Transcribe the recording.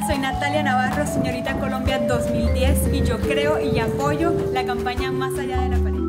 Soy Natalia Navarro, señorita Colombia 2010, y yo creo y apoyo la campaña Más allá de la pared.